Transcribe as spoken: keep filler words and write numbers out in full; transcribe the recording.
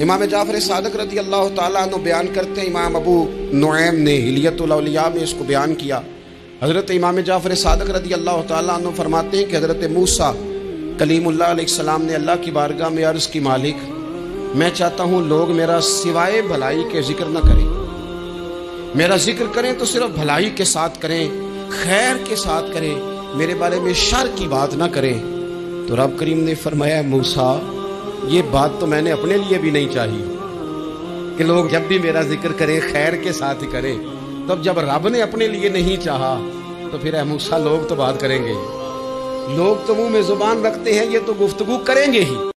इमाम जाफर सादिक रज़ी अल्लाह ताला अन्हु बयान करते हैं, इमाम अबू नुऐम ने हिलियतुल औलिया में इसको बयान किया। हज़रत इमाम जाफर सादिक रज़ी अल्लाह ताला अन्हु फरमाते हैं कि हज़रत मूसा कलीमुल्लाह अलैहिस्सलाम ने अल्लाह की बारगाह में अर्ज़ की, मालिक मैं चाहता हूँ लोग मेरा सिवाय भलाई के जिक्र न करें, मेरा जिक्र करें तो सिर्फ भलाई के साथ करें, खैर के साथ करें, मेरे बारे में शर की बात ना करें। तो रब करीम ने फरमाया, मूसा ये बात तो मैंने अपने लिए भी नहीं चाहिए कि लोग जब भी मेरा जिक्र करें खैर के साथ ही करें। तब जब रब ने अपने लिए नहीं चाहा तो फिर है मूसा लोग तो बात करेंगे ही, लोग तो मुंह में जुबान रखते हैं, ये तो गुफ्तगू करेंगे ही।